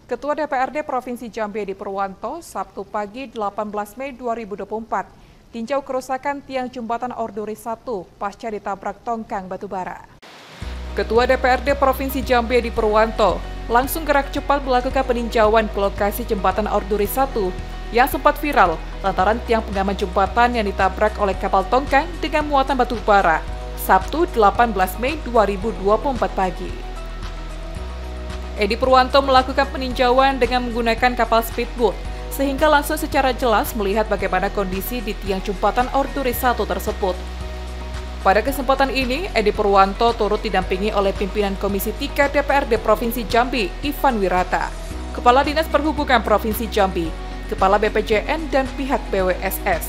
Ketua DPRD Provinsi Jambi Edi Purwanto, Sabtu pagi 18 Mei 2024, tinjau kerusakan tiang jembatan Orduri 1 pasca ditabrak tongkang batubara. Ketua DPRD Provinsi Jambi Edi Purwanto langsung gerak cepat melakukan peninjauan ke lokasi jembatan Orduri 1 yang sempat viral lantaran tiang pengaman jembatan yang ditabrak oleh kapal tongkang dengan muatan batubara, Sabtu 18 Mei 2024 pagi. Edi Purwanto melakukan peninjauan dengan menggunakan kapal speedboat, sehingga langsung secara jelas melihat bagaimana kondisi di tiang jembatan Orduri 1 tersebut. Pada kesempatan ini, Edi Purwanto turut didampingi oleh pimpinan Komisi 3 DPRD Provinsi Jambi, Ivan Wirata, Kepala Dinas Perhubungan Provinsi Jambi, Kepala BPJN, dan pihak BWSS.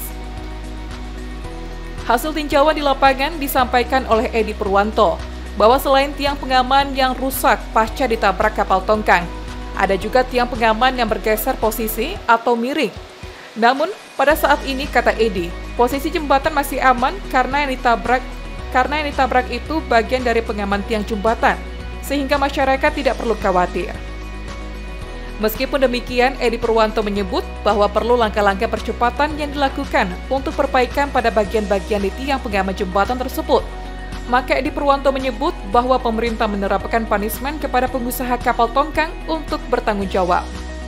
Hasil tinjauan di lapangan disampaikan oleh Edi Purwanto, bahwa selain tiang pengaman yang rusak pasca ditabrak kapal tongkang, ada juga tiang pengaman yang bergeser posisi atau miring. Namun, pada saat ini, kata Edi, posisi jembatan masih aman karena yang ditabrak itu bagian dari pengaman tiang jembatan, sehingga masyarakat tidak perlu khawatir. Meskipun demikian, Edi Purwanto menyebut bahwa perlu langkah-langkah percepatan yang dilakukan untuk perbaikan pada bagian-bagian di tiang pengaman jembatan tersebut. Maka Edi Purwanto menyebut bahwa pemerintah menerapkan punishment kepada pengusaha kapal tongkang untuk bertanggung jawab.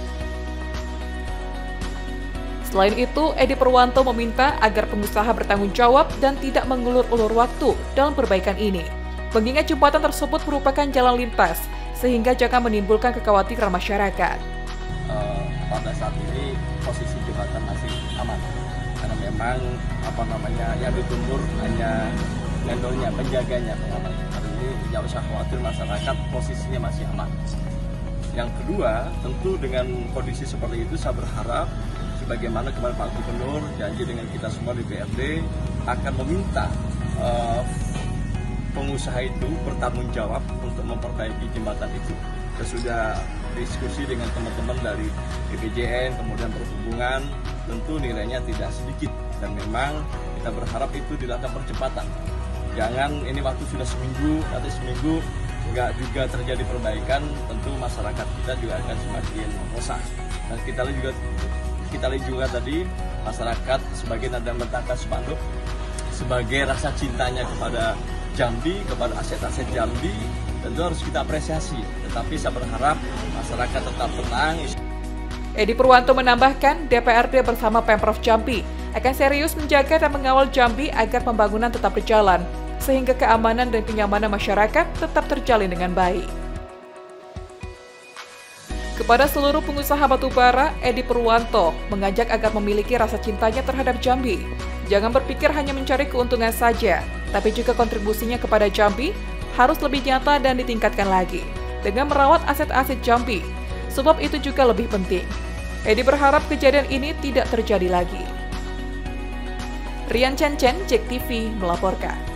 Selain itu, Edi Purwanto meminta agar pengusaha bertanggung jawab dan tidak mengulur-ulur waktu dalam perbaikan ini, mengingat jembatan tersebut merupakan jalan lintas, sehingga jangan menimbulkan kekhawatiran masyarakat. Pada saat ini posisi jembatan masih aman, karena memang yang ditumbur hanya vendornya, penjaganya, pengaman. Hari ini tidak usah khawatir, masyarakat posisinya masih aman. Yang kedua, tentu dengan kondisi seperti itu saya berharap sebagaimana kemarin Pak Gubernur janji dengan kita semua di BRD akan meminta pengusaha itu bertanggung jawab untuk memperbaiki jembatan itu. Kita sudah diskusi dengan teman-teman dari BPJN, kemudian perhubungan, tentu nilainya tidak sedikit dan memang kita berharap itu dilakukan percepatan. Jangan ini waktu sudah seminggu, nanti seminggu nggak juga terjadi perbaikan, tentu masyarakat kita juga akan semakin resah. Dan kita lihat juga tadi masyarakat sebagai nada meletakkan spanduk sebagai rasa cintanya kepada Jambi, kepada aset-aset Jambi, tentu harus kita apresiasi. Tetapi saya berharap masyarakat tetap tenang. Edi Purwanto menambahkan DPRD bersama Pemprov Jambi akan serius menjaga dan mengawal Jambi agar pembangunan tetap berjalan, sehingga keamanan dan kenyamanan masyarakat tetap terjalin dengan baik. Kepada seluruh pengusaha batubara, Edi Purwanto mengajak agar memiliki rasa cintanya terhadap Jambi. Jangan berpikir hanya mencari keuntungan saja, tapi juga kontribusinya kepada Jambi harus lebih nyata dan ditingkatkan lagi dengan merawat aset-aset Jambi, sebab itu juga lebih penting. Edi berharap kejadian ini tidak terjadi lagi. Rian Chen, JEK TV melaporkan.